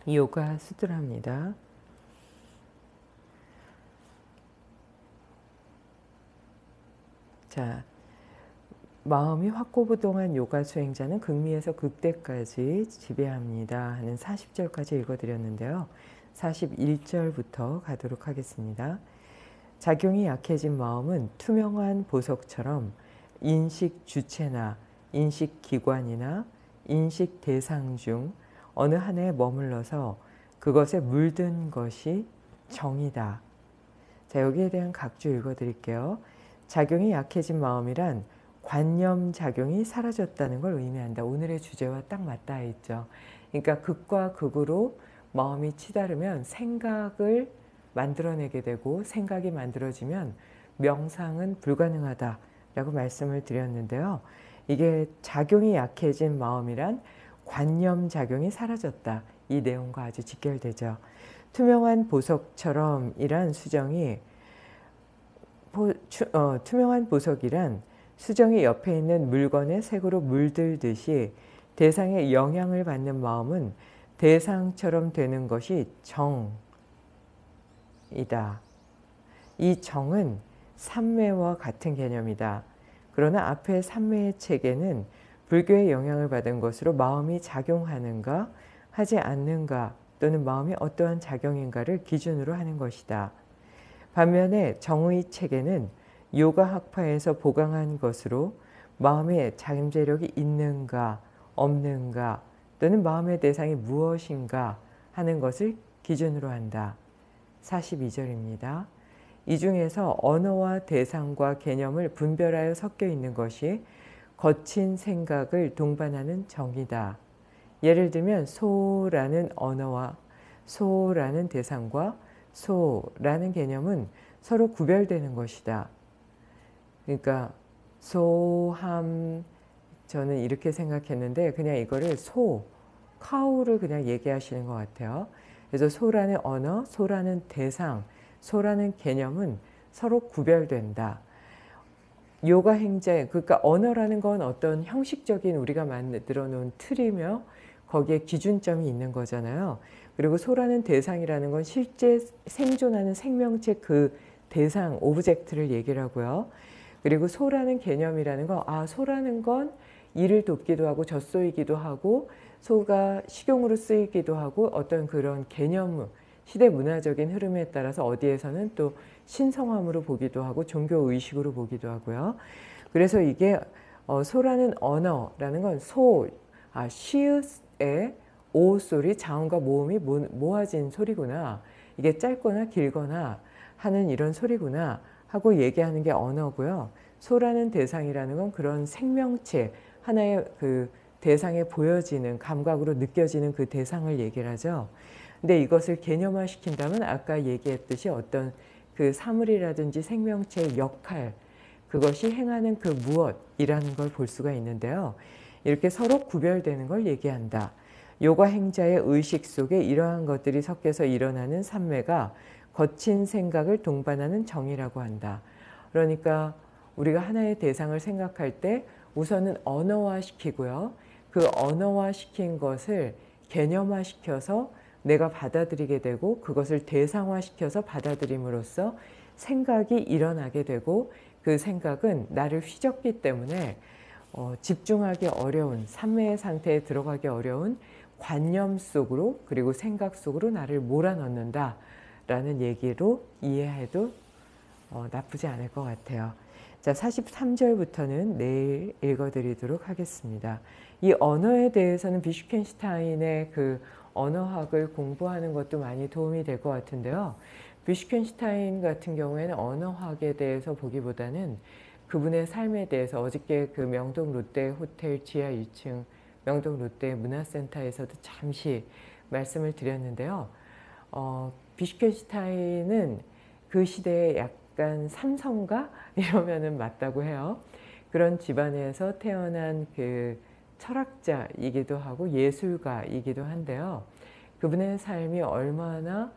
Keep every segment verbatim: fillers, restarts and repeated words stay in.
요가 수드라입니다. 자, 마음이 확고부동한 요가 수행자는 극미에서 극대까지 지배합니다 하는 사십 절까지 읽어드렸는데요. 사십일 절부터 가도록 하겠습니다. 작용이 약해진 마음은 투명한 보석처럼 인식 주체나 인식 기관이나 인식 대상 중 어느 하나에 머물러서 그것에 물든 것이 정이다. 자, 여기에 대한 각주 읽어드릴게요. 작용이 약해진 마음이란 관념 작용이 사라졌다는 걸 의미한다. 오늘의 주제와 딱 맞닿아 있죠. 그러니까 극과 극으로 마음이 치달으면 생각을 만들어내게 되고 생각이 만들어지면 명상은 불가능하다라고 말씀을 드렸는데요. 이게 작용이 약해진 마음이란 관념 작용이 사라졌다. 이 내용과 아주 직결되죠. 투명한 보석처럼 이란 수정이 보, 추, 어, 투명한 보석이란 수정이 옆에 있는 물건의 색으로 물들듯이 대상의 영향을 받는 마음은 대상처럼 되는 것이 정이다. 이 정은 삼매와 같은 개념이다. 그러나 앞에 삼매의 체계는 불교의 영향을 받은 것으로 마음이 작용하는가 하지 않는가 또는 마음이 어떠한 작용인가를 기준으로 하는 것이다. 반면에 정의 체계는 요가 학파에서 보강한 것으로 마음의 잠재력이 있는가 없는가 또는 마음의 대상이 무엇인가 하는 것을 기준으로 한다. 사십이 절입니다. 이 중에서 언어와 대상과 개념을 분별하여 섞여 있는 것이 거친 생각을 동반하는 정이다. 예를 들면 소라는 언어와 소라는 대상과 소라는 개념은 서로 구별되는 것이다. 그러니까 소함, 저는 이렇게 생각했는데 그냥 이거를 소, 카우를 그냥 얘기하시는 것 같아요. 그래서 소라는 언어, 소라는 대상, 소라는 개념은 서로 구별된다. 요가 행자, 그러니까 언어라는 건 어떤 형식적인 우리가 만들어 놓은 틀이며 거기에 기준점이 있는 거잖아요. 그리고 소라는 대상이라는 건 실제 생존하는 생명체 그 대상, 오브젝트를 얘기를 하고요. 그리고 소라는 개념이라는 건, 아, 소라는 건 이를 돕기도 하고 젖소이기도 하고 소가 식용으로 쓰이기도 하고 어떤 그런 개념, 시대 문화적인 흐름에 따라서 어디에서는 또 신성함으로 보기도 하고 종교의식으로 보기도 하고요. 그래서 이게 어, 소라는 언어라는 건 소, 아, 시읒의 오 소리, 자음과 모음이 모, 모아진 소리구나. 이게 짧거나 길거나 하는 이런 소리구나 하고 얘기하는 게 언어고요. 소라는 대상이라는 건 그런 생명체, 하나의 그 대상에 보여지는 감각으로 느껴지는 그 대상을 얘기를 하죠. 근데 이것을 개념화 시킨다면 아까 얘기했듯이 어떤 그 사물이라든지 생명체의 역할, 그것이 행하는 그 무엇이라는 걸 볼 수가 있는데요. 이렇게 서로 구별되는 걸 얘기한다. 요가 행자의 의식 속에 이러한 것들이 섞여서 일어나는 삼매가 거친 생각을 동반하는 정이라고 한다. 그러니까 우리가 하나의 대상을 생각할 때 우선은 언어화시키고요. 그 언어화시킨 것을 개념화시켜서 내가 받아들이게 되고 그것을 대상화시켜서 받아들임으로써 생각이 일어나게 되고 그 생각은 나를 휘젓기 때문에 어, 집중하기 어려운 삼매의 상태에 들어가기 어려운 관념 속으로 그리고 생각 속으로 나를 몰아넣는다 라는 얘기로 이해해도 어, 나쁘지 않을 것 같아요. 자, 사십삼 절부터는 내일 읽어드리도록 하겠습니다. 이 언어에 대해서는 비슈켄슈타인의 그 언어학을 공부하는 것도 많이 도움이 될 것 같은데요. 비슈켄슈타인 같은 경우에는 언어학에 대해서 보기보다는 그분의 삶에 대해서 어저께 그 명동 롯데 호텔 지하 일 층 명동 롯데 문화센터에서도 잠시 말씀을 드렸는데요. 어, 비슈켄슈타인은 그 시대에 약간 삼성가 이러면은 맞다고 해요. 그런 집안에서 태어난 그 철학자이기도 하고 예술가이기도 한데요. 그분의 삶이 얼마나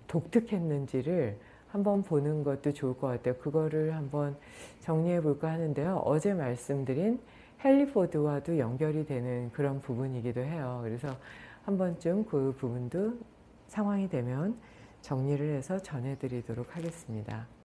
독특했는지를 한번 보는 것도 좋을 것 같아요. 그거를 한번 정리해 볼까 하는데요. 어제 말씀드린 헨리 포드와도 연결이 되는 그런 부분이기도 해요. 그래서 한 번쯤 그 부분도 상황이 되면 정리를 해서 전해드리도록 하겠습니다.